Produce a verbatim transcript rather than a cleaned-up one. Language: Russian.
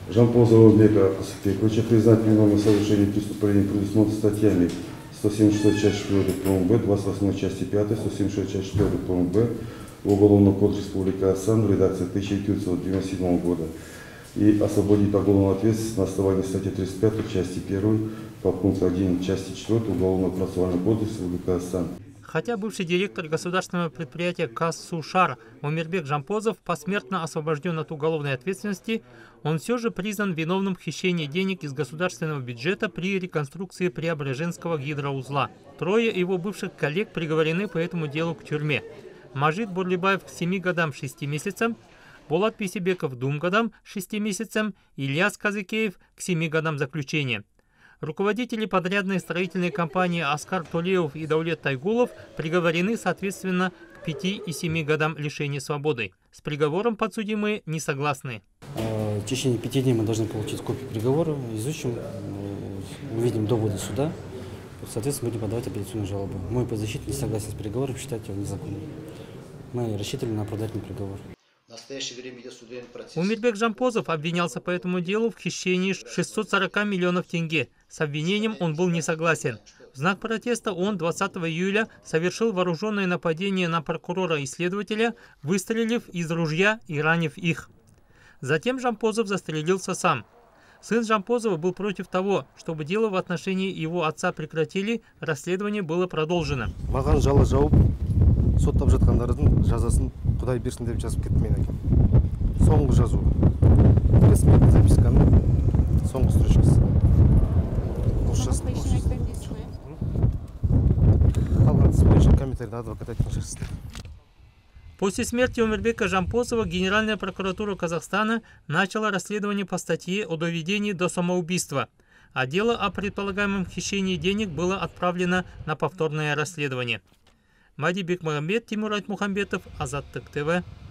Жампозова Умирбека Асафьевича признать виновным в совершении преступления, предусмотренных статьями сто семьдесят шесть часть четвёртая пункт Б, двадцать восьмой части пятой, сто семьдесят шесть часть четвёртая пункт Б Уголовного кодекса Республики Казахстан в редакции тысяча девятьсот девяносто седьмого года и освободить от уголовной ответственности на основании статьи тридцать пятой части первой по пункту один части четвёртой Уголовного процессуального кодекса Республики Казахстан. Хотя бывший директор государственного предприятия Казсушар Умирбек Жампозов посмертно освобожден от уголовной ответственности, он все же признан виновным в хищении денег из государственного бюджета при реконструкции Преображенского гидроузла. Трое его бывших коллег приговорены по этому делу к тюрьме. Мажид Бурлибаев к семи годам шести месяцам, Болат Писибеков двум годам шести месяцам, Ильяс Казыкеев к семи годам заключения. Руководители подрядной строительной компании Аскар Толеев и Даулет Тайгулов приговорены соответственно к пяти и семи годам лишения свободы. С приговором подсудимые не согласны. В течение пяти дней мы должны получить копию приговора, изучим, увидим доводы суда, соответственно будем подавать апелляционную жалобу. Мой подзащитный не согласен с приговором, считать его незаконным. Мы рассчитываем на оправдательный приговор. В настоящее время идет судебный процесс. Умирбек Жампозов обвинялся по этому делу в хищении шестисот сорока миллионов тенге. С обвинением он был не согласен. В знак протеста он двадцатого июля совершил вооруженное нападение на прокурора и следователя, выстрелив из ружья и ранив их. Затем Жампозов застрелился сам. Сын Жампозова был против того, чтобы дело в отношении его отца прекратили, расследование было продолжено. Соттап жатқандардың жазасын Құдай берсін деп жазып кетті мен әкем. Соңғы жазу. Ресми записканың соңғы строчкасы. Қалған іс бойынша комментарийді адвокат айтқан шығарсыздар. После смерти Умирбека Жампозова Генеральная прокуратура Казахстана начала расследование по статье о доведении до самоубийства, а дело о предполагаемом хищении денег было отправлено на повторное расследование. Мади Бекмагамбет, Тимур Айтмухамбетов, Азаттык ТВ.